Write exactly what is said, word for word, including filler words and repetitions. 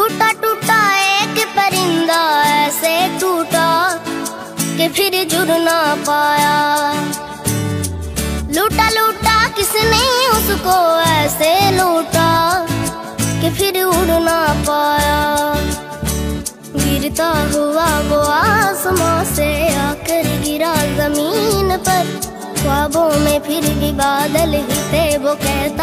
टूटा टूटा एक परिंदा ऐसे टूटा कि फिर जुड़ ना पाया। लूटा लूटा किसने उसको ऐसे लूटा कि फिर उड़ ना पाया। गिरता हुआ वो आसमां से आकर गिरा जमीन पर, ख्वाबों में फिर भी बादल ही थे वो कहता